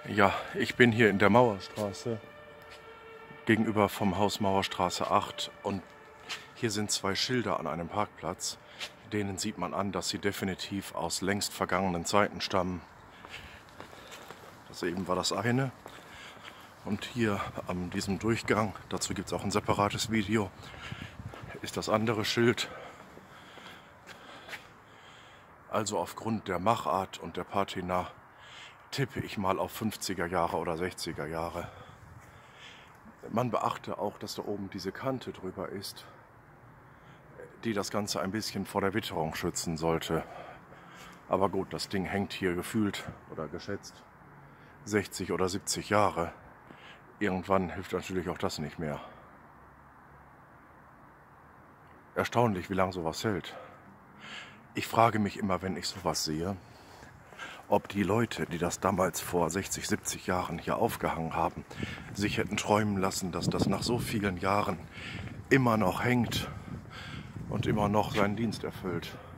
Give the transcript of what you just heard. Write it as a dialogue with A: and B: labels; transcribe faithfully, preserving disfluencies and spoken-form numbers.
A: Ja, ich bin hier in der Mauerstraße, gegenüber vom Haus Mauerstraße acht, und hier sind zwei Schilder an einem Parkplatz. Denen sieht man an, dass sie definitiv aus längst vergangenen Zeiten stammen. Das eben war das eine. Und hier an diesem Durchgang, dazu gibt es auch ein separates Video, ist das andere Schild. Also aufgrund der Machart und der Patina tippe ich mal auf fünfziger Jahre oder sechziger Jahre. Man beachte auch, dass da oben diese Kante drüber ist, die das Ganze ein bisschen vor der Witterung schützen sollte. Aber gut, das Ding hängt hier gefühlt oder geschätzt sechzig oder siebzig Jahre. Irgendwann hilft natürlich auch das nicht mehr. Erstaunlich, wie lange sowas hält. Ich frage mich immer, wenn ich sowas sehe, ob die Leute, die das damals vor sechzig, siebzig Jahren hier aufgehangen haben, sich hätten träumen lassen, dass das nach so vielen Jahren immer noch hängt und immer noch seinen Dienst erfüllt.